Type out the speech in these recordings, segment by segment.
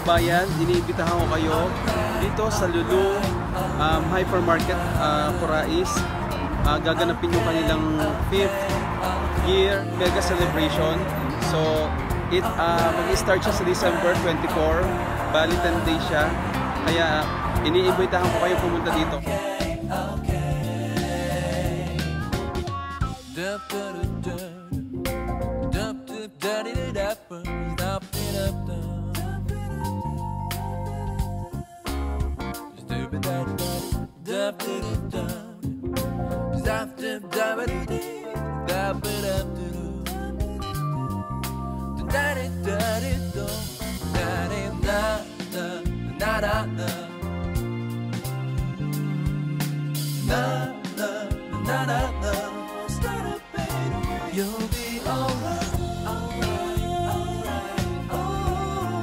kabayan, iniimbitahan ko kayo dito sa LULU Hypermarket Khurai's. Gaganapin yung kanilang 5th year mega celebration. So mag-start siya sa December 24, bali 10 days siya. Kaya iniimbitahan ko kayo pumunta dito. You'll be alright, alright, alright, oh,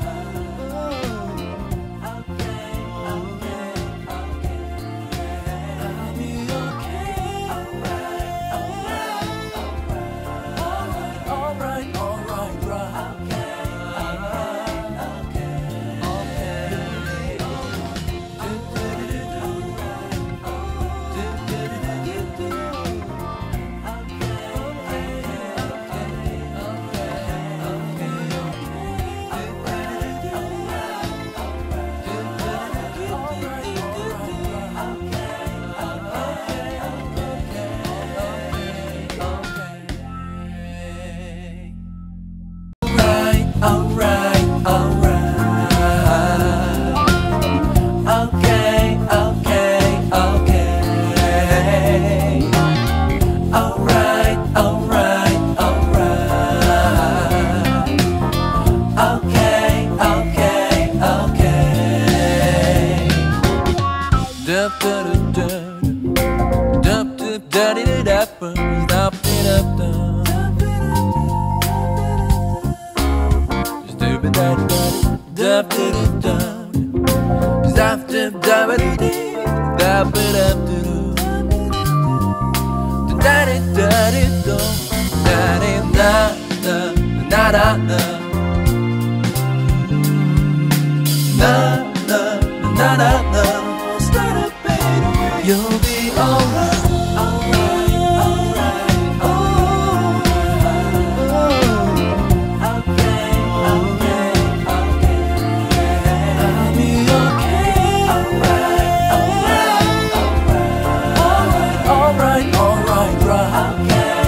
okay, okay, okay, I'll be okay, alright, alright, alright, alright, alright, right, alright, okay, okay, okay, alright, alright, alright, okay, okay, okay. Dup dup dup dup dup dup dup dup dup. You'll be alright, alright, alright, oh, okay, okay, okay, I'll be okay, alright, alright, alright, alright, alright, right, okay,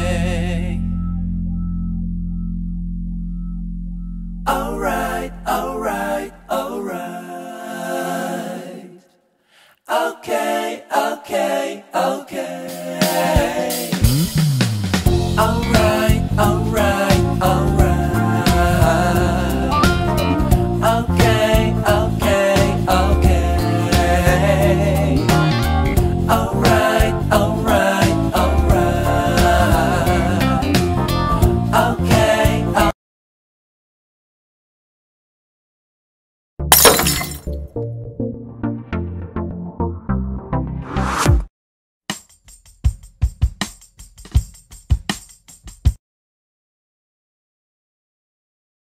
alright, alright.